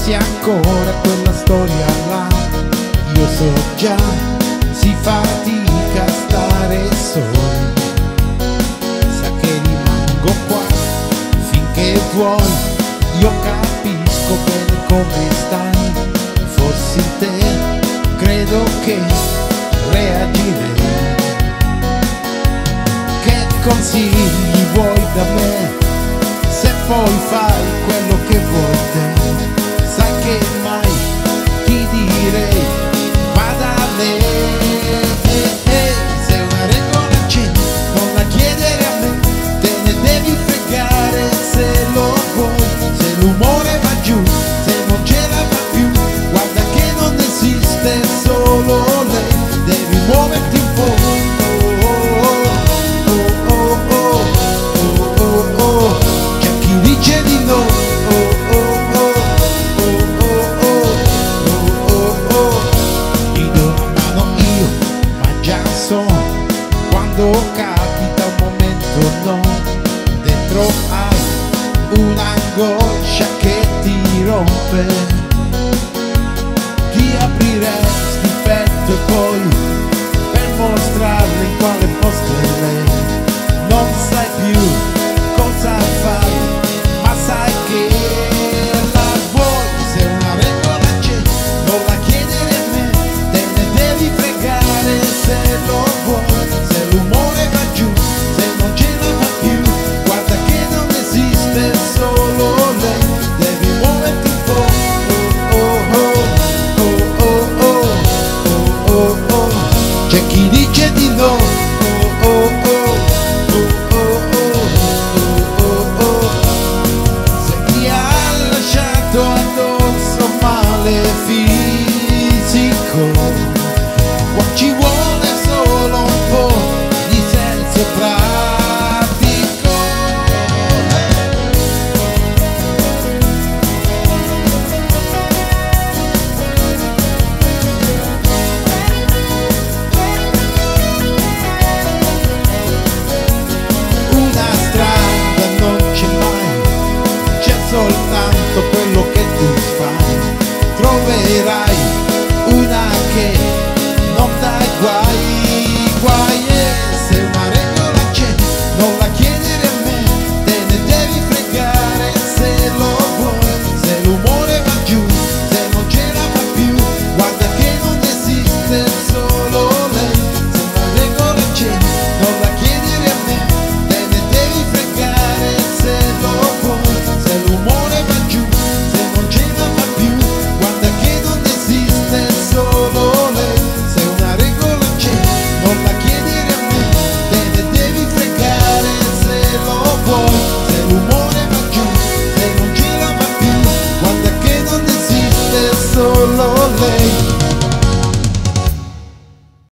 pensi ancora a quella storia là, io so già, si fatica a stare soli. Sa che rimango qua finché vuoi, io capisco bene come stai. Fossi te, credo che reagirei. Che consigli vuoi da me, se poi fai quello che vuoi te? Sai che mai ti direi vada a lei. Se una regola c'è, non la chiedere a me, te ne devi fregare se lo vuoi. Se l'umore va giù, se non ce la fa più, guarda che non esiste solo lei. Devi muoverti un po'. C'è chi dice di no. Ti do una mano io, ma già so quando capita un momento no, dentro hai un'angoscia che ti rompe. Ti apriresti il petto e poi per mostrarle in quale posto è lei. Non sai più cosa fai, ma sai che la vuoi. Se una regola c'è, non la chiedere a me, te ne devi fregare se lo vuoi. Se l'umore va giù, se non ce la fa più, guarda che non esiste solo lei. Devi muoverti un po'. C'è chi dice di no. Se ti ha lasciato addosso male fisico, qua ci vuole